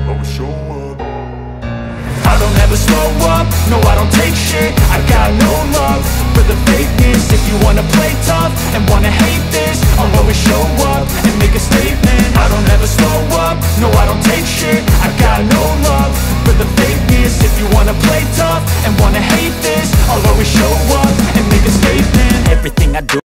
always show up. I don't ever slow up, no I don't take shit. I got no love for the fakeness. If you wanna play tough and wanna hate this, I'll always show up and make a statement. I don't ever slow up, no I don't take shit. I got no love for the fakeness. If you wanna play tough and wanna hate this, I'll always show up and make a statement. Everything I do